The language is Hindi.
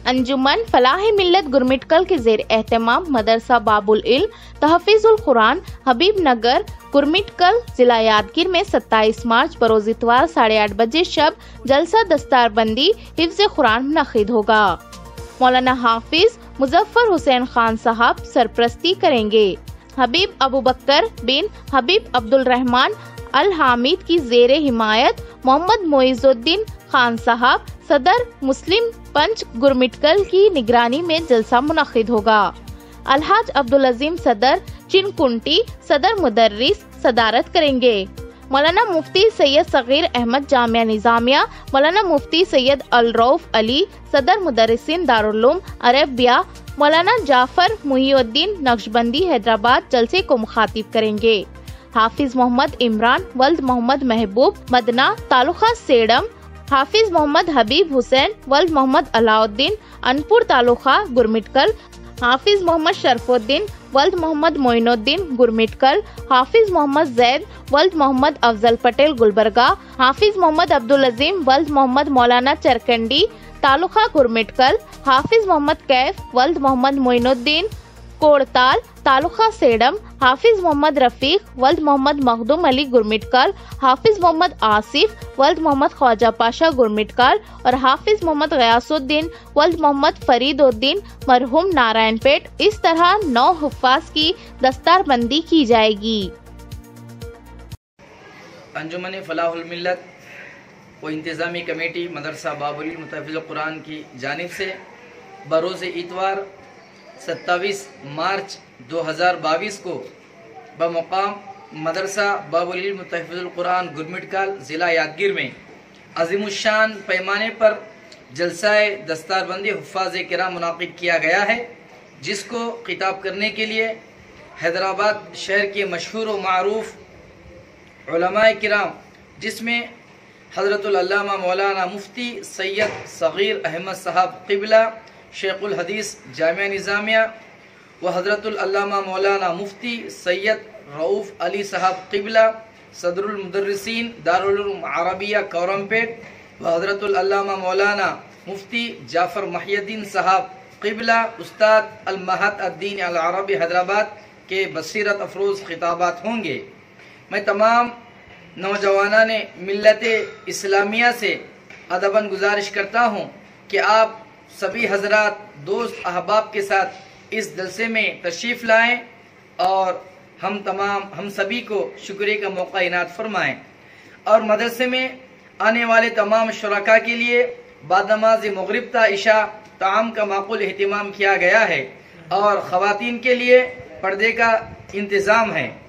अंजुमन फलाह मिल्लत गुरमिटकल के जेर एहतमाम मदरसा बाबुल इल्म तहफीजुल कुरान हबीब नगर गुरमिटकल जिला यादगीर में 27 मार्च बरोज इतवार 8:30 बजे शब जलसा दस्तारबंदी हिफ्ज़ कुरान मुनक़िद होगा। मौलाना हाफिज मुजफ्फर हुसैन खान साहब सरपरस्ती करेंगे। हबीब अबू बकर बिन हबीब अब्दुल रहमान अल हामिद की जेर हिमायत मोहम्मद मोइजुद्दीन खान साहब सदर मुस्लिम पंच गुरमिटकल की निगरानी में जलसा मुनक़िद होगा। अलहाज अब्दुल अजीम सदर चिनकुंटी सदर मुदर्रिस सदारत करेंगे। मौलाना मुफ्ती सैयद सगीर अहमद जामिया निजामिया मौलाना मुफ्ती सैयद अल रऊफ अली सदर मुदर्रिसिन दारुल उलूम अरबिया मौलाना जाफर मुहिउद्दीन नक्शबंदी हैदराबाद जलसे को मुखातिब करेंगे। हाफिज मोहम्मद इमरान वल्द मोहम्मद महबूब मदना तालुका सेडम हाफिज मोहम्मद हबीब हुसैन वल्द मोहम्मद अलाउद्दीन अनपुर तालुका गुरमिटकल हाफिज मोहम्मद शरफुद्दीन वल्द मोहम्मद मोइनुद्दीन गुरमिटकल हाफिज मोहम्मद जैद वल्द मोहम्मद अफजल पटेल गुलबर्गा हाफिज मोहम्मद अब्दुल अजीम वल्द मोहम्मद मौलाना चरकंडी तालुका गुरमिटकल हाफिज मोहम्मद कैफ वल्द मोहम्मद मोइनुद्दीन कोड़ताल तालुका सेडम हाफिज मोहम्मद रफीक वल्द मोहम्मद मखदूम अली गुरमिटकल हाफिज मोहम्मद आसिफ वल्द मोहम्मद ख्वाजा पाशा गुरमिटकल और हाफिज मोहम्मद गयासुद्दीन वल्द मोहम्मद फरीदुद्दीन मरहूम नारायणपेट। इस तरह 9 हुफ्फाज की दस्तारबंदी की जाएगी। अंजुमन फलाहुल मिल्लत व इंतज़ामी कमेटी मदरसा बाबुल इल्म तहफ़ीज़ुल कुरान की जानिब से बरोज़ इतवार 27 मार्च 2022 को बमुकाम मदरसा बाबुल इल्म तहफ़ीज़ुल कुरान गुरमिटकल ज़िला यादगीर में अज़ीमुश्शान पैमाने पर जलसाए दस्तारबंदी हुफ़्फ़ाज़ किराम मुनाक़िद किया गया है, जिसको खिताब करने के लिए हैदराबाद शहर के मशहूर व मारूफ़ उलमाए किराम जिसमें हज़रतुल अल्लामा मौलाना मुफ्ती सैयद सगीर अहमद साहब क़िबला शेखुल हदीस जामिया निज़ामिया व हज़रतुल अल्लामा मौलाना मुफ्ती सैयद रऊफ़ अली साहब क़िबला सदरुल मुदर्रिसीन दारुल उलूम अरबिया कोरमपेट व हज़रतुल अल्लामा मौलाना मुफ्ती जाफ़र मुहिउद्दीन साहब क़िबला उस्ताद अल महद अद्दीन अल अरबी हैदराबाद के बसीरत अफरोज़ खिताबात होंगे। मैं तमाम नौजवानान मिल्लत इस्लामिया से अदबन गुजारिश करता हूँ कि आप सभी हजरात दोस्त अहबाब के साथ इस जलसे में तशरीफ़ लाएं और हम सभी को शुक्रिया का मौका इनात फरमाएं और मदरसे में आने वाले तमाम शुरका के लिए बाद नमाज मगरिब ता इशा ताम का माकूल एहतिमाम किया गया है और ख़वातीन के लिए पर्दे का इंतज़ाम है।